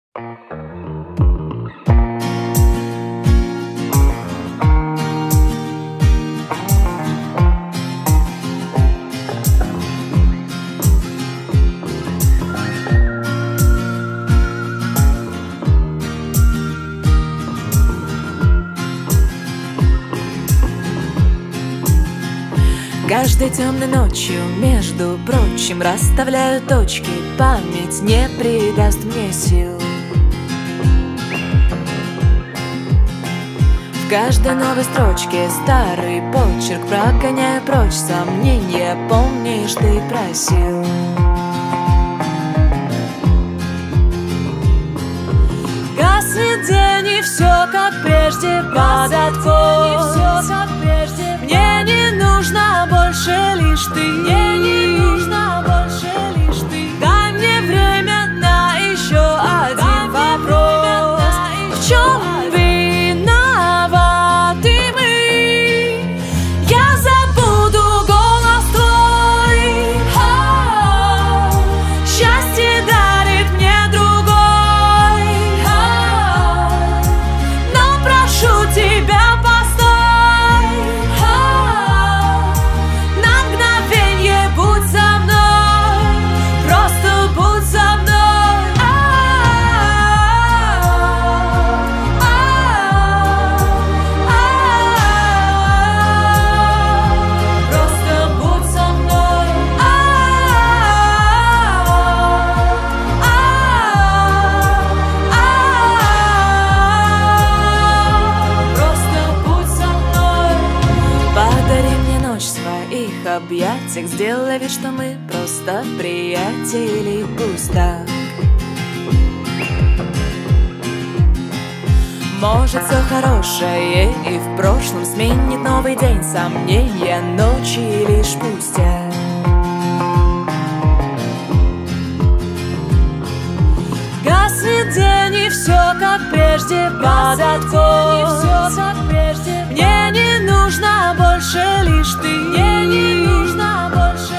Каждой темной ночью, между прочим, расставляю точки. Память не придаст мне сил. В каждой новой строчке старый почерк, прогоняя прочь сомнения. Помнишь, ты просил. Гаснет день, и все как прежде падает год. Мне не нужно больше лишь ты. Мне не нужно больше лишь ты. Дай мне время на еще один вопрос. В чем виноваты мы? Я забуду голос твой. Счастье дарит мне другой. Но прошу тебя, объятиях, сделай вид, что мы просто приятели, пусть так. Может, все хорошее и в прошлом сменит новый день. Сомнения ночи лишь пустят. Гаснет день, и все как прежде падает год. Мне не нужно больше лишь ты. Мне не нужно больше.